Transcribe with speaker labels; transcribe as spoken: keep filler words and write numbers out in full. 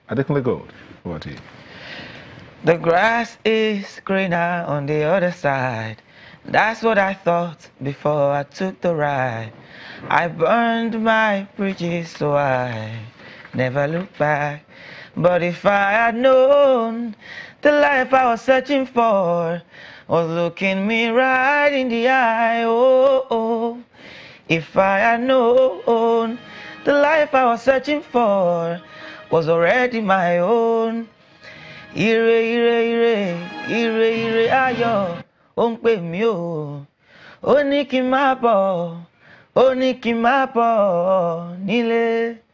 Speaker 1: Adekunle Gold, over to you.
Speaker 2: The grass is greener on the other side. That's what I thought before I took the ride. I burned my bridges so I never look back. But if I had known the life I was searching for was looking me right in the eye, oh, oh. If I had known the life I was searching for was already my own. Ire, ire, ire, ire, ire ayọ̀, ó ń pè mí o. Ó ní kí n má bọ̀, ó ní kí n má bọ̀ nílé.